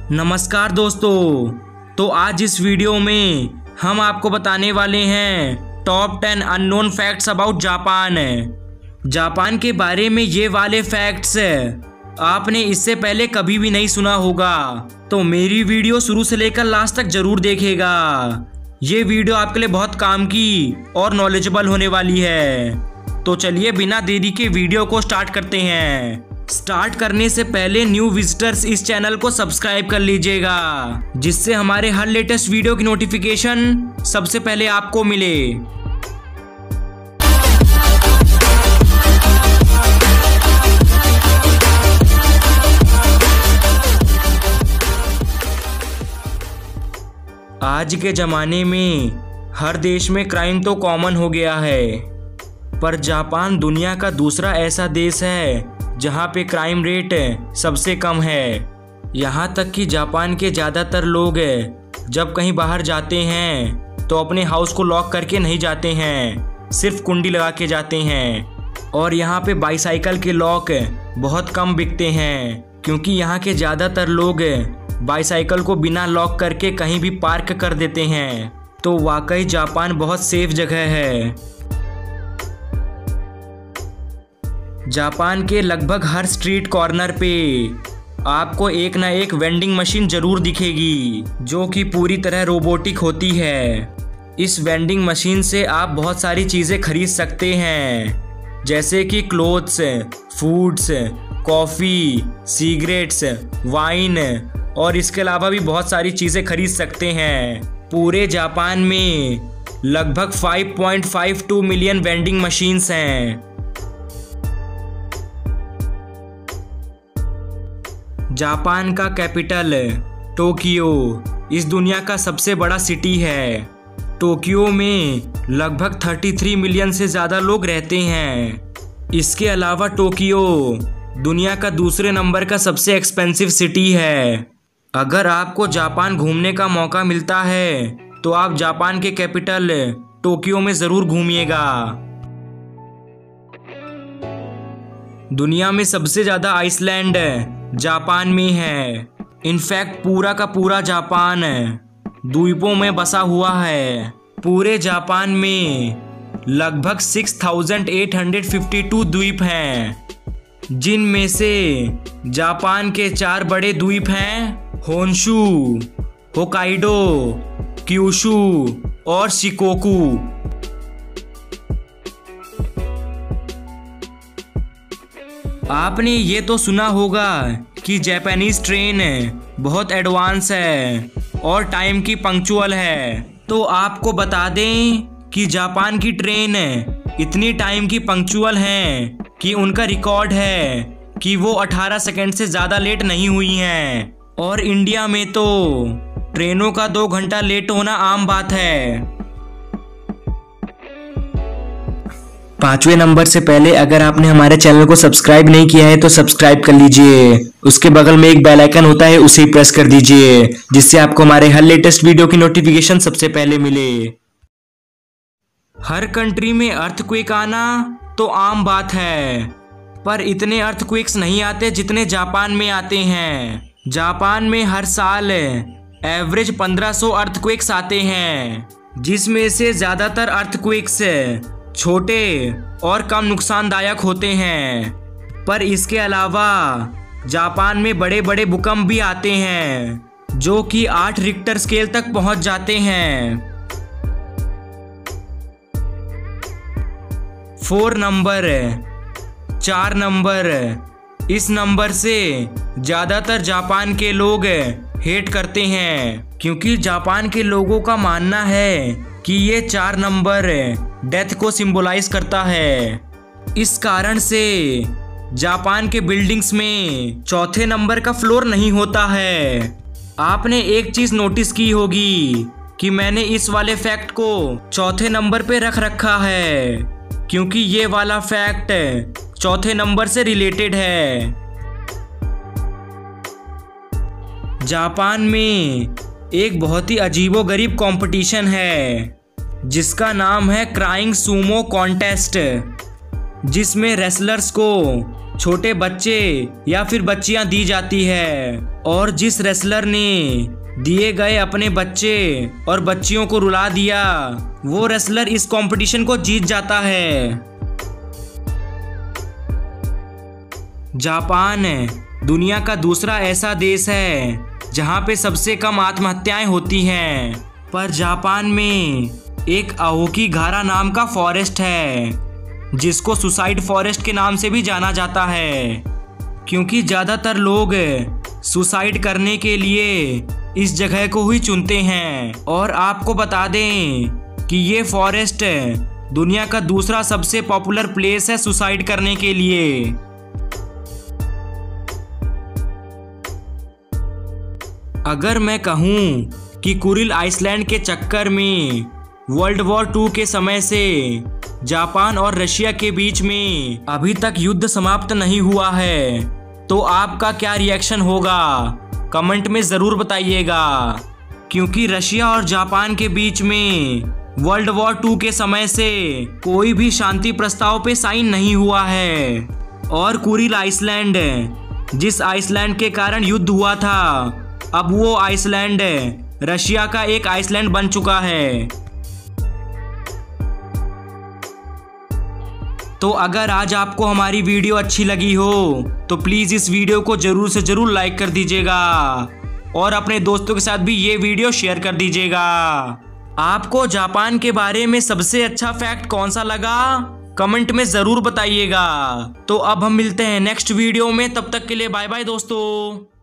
नमस्कार दोस्तों। तो आज इस वीडियो में हम आपको बताने वाले हैं top 10 unknown facts about Japan. Japan के बारे में ये वाले फैक्ट्स आपने इससे पहले कभी भी नहीं सुना होगा, तो मेरी वीडियो शुरू से लेकर लास्ट तक जरूर देखिएगा। ये वीडियो आपके लिए बहुत काम की और नॉलेजेबल होने वाली है। तो चलिए बिना देरी के वीडियो को स्टार्ट करते हैं। स्टार्ट करने से पहले न्यू विजिटर्स इस चैनल को सब्सक्राइब कर लीजिएगा, जिससे हमारे हर लेटेस्ट वीडियो की नोटिफिकेशन सबसे पहले आपको मिले। आज के ज़माने में हर देश में क्राइम तो कॉमन हो गया है, पर जापान दुनिया का दूसरा ऐसा देश है जहां पे क्राइम रेट सबसे कम है। यहाँ तक कि जापान के ज़्यादातर लोग जब कहीं बाहर जाते हैं तो अपने हाउस को लॉक करके नहीं जाते हैं, सिर्फ कुंडी लगा के जाते हैं। और यहाँ पे बाईसाइकिल के लॉक बहुत कम बिकते हैं, क्योंकि यहाँ के ज़्यादातर लोग बाईसाइकिल को बिना लॉक करके कहीं भी पार्क कर देते हैं। तो वाकई जापान बहुत सेफ जगह है। जापान के लगभग हर स्ट्रीट कॉर्नर पे आपको एक ना एक वेंडिंग मशीन जरूर दिखेगी, जो कि पूरी तरह रोबोटिक होती है। इस वेंडिंग मशीन से आप बहुत सारी चीज़ें खरीद सकते हैं, जैसे कि clothes, foods, coffee, cigarettes, wine और इसके अलावा भी बहुत सारी चीज़ें खरीद सकते हैं। पूरे जापान में लगभग 5.52 मिलियन वेंडिंग मशीन्स हैं। जापान का कैपिटल टोक्यो इस दुनिया का सबसे बड़ा सिटी है। टोक्यो में लगभग 33 मिलियन से ज़्यादा लोग रहते हैं। इसके अलावा टोक्यो दुनिया का दूसरे नंबर का सबसे एक्सपेंसिव सिटी है। अगर आपको जापान घूमने का मौका मिलता है तो आप जापान के कैपिटल टोक्यो में ज़रूर घूमिएगा। दुनिया में सबसे ज़्यादा आइसलैंड जापान में है। इनफैक्ट पूरा का पूरा जापान द्वीपों में बसा हुआ है। पूरे जापान में लगभग 6852 द्वीप हैं, जिनमें से जापान के 4 बड़े द्वीप हैं होन्शु, होकाइडो, क्यूशु और शिकोकू। आपने ये तो सुना होगा कि जापानीज ट्रेन बहुत एडवांस है और टाइम की पंक्चुअल है। तो आपको बता दें कि जापान की ट्रेन इतनी टाइम की पंक्चुअल हैं कि उनका रिकॉर्ड है कि वो 18 सेकंड से ज़्यादा लेट नहीं हुई हैं। और इंडिया में तो ट्रेनों का 2 घंटा लेट होना आम बात है। 5वें नंबर से पहले अगर आपने हमारे चैनल को सब्सक्राइब नहीं किया है तो सब्सक्राइब कर लीजिए। उसके बगल में एक बेल आइकन होता है, उसे प्रेस कर दीजिए, जिससे आपको हमारे हर लेटेस्ट वीडियो की नोटिफिकेशन सबसे पहले मिले। हर कंट्री में अर्थक्वेक आना तो आम बात है, पर इतने अर्थक्वेक्स नहीं आते जितने जापान में आते हैं। जापान में हर साल एवरेज 1500 अर्थक्वेक्स आते हैं, जिसमें से ज़्यादातर अर्थक्वेक्स छोटे और कम नुकसानदायक होते हैं। पर इसके अलावा जापान में बड़े बड़े भूकंप भी आते हैं, जो कि 8 रिक्टर स्केल तक पहुंच जाते हैं। 4 नंबर, इस नंबर से ज़्यादातर जापान के लोग हेट करते हैं, क्योंकि जापान के लोगों का मानना है कि ये 4 नंबर डेथ को सिंबलाइज करता है। इस कारण से जापान के बिल्डिंग्स में 4थे नंबर का फ्लोर नहीं होता है। आपने एक चीज़ नोटिस की होगी कि मैंने इस वाले फैक्ट को 4थे नंबर पे रख रखा है, क्योंकि ये वाला फैक्ट 4थे नंबर से रिलेटेड है। जापान में एक बहुत ही अजीबोगरीब कंपटीशन है, जिसका नाम है क्राइंग सूमो कॉन्टेस्ट, जिसमें रेसलर्स को छोटे बच्चे या फिर बच्चियां दी जाती है और जिस रेसलर ने दिए गए अपने बच्चे और बच्चियों को रुला दिया, वो रेसलर इस कंपटीशन को जीत जाता है। जापान दुनिया का दूसरा ऐसा देश है जहां पे सबसे कम आत्महत्याएं होती हैं, पर जापान में एक आओकीगारा नाम का फॉरेस्ट है जिसको सुसाइड फॉरेस्ट के नाम से भी जाना जाता है, क्योंकि ज़्यादातर लोग सुसाइड करने के लिए इस जगह को ही चुनते हैं। और आपको बता दें कि ये फॉरेस्ट दुनिया का दूसरा सबसे पॉपुलर प्लेस है सुसाइड करने के लिए। अगर मैं कहूँ कि कुरिल आइसलैंड के चक्कर में वर्ल्ड वॉर 2 के समय से जापान और रशिया के बीच में अभी तक युद्ध समाप्त नहीं हुआ है, तो आपका क्या रिएक्शन होगा कमेंट में ज़रूर बताइएगा। क्योंकि रशिया और जापान के बीच में वर्ल्ड वॉर 2 के समय से कोई भी शांति प्रस्ताव पे साइन नहीं हुआ है, और कुरिल आइसलैंड जिस आइसलैंड के कारण युद्ध हुआ था, अब वो आइसलैंड रशिया का एक आइसलैंड बन चुका है। तो अगर आज आपको हमारी वीडियो अच्छी लगी हो तो प्लीज़ इस वीडियो को ज़रूर से ज़रूर लाइक कर दीजिएगा और अपने दोस्तों के साथ भी ये वीडियो शेयर कर दीजिएगा। आपको जापान के बारे में सबसे अच्छा फैक्ट कौन सा लगा कमेंट में ज़रूर बताइएगा। तो अब हम मिलते हैं नेक्स्ट वीडियो में, तब तक के लिए बाय बाय दोस्तों।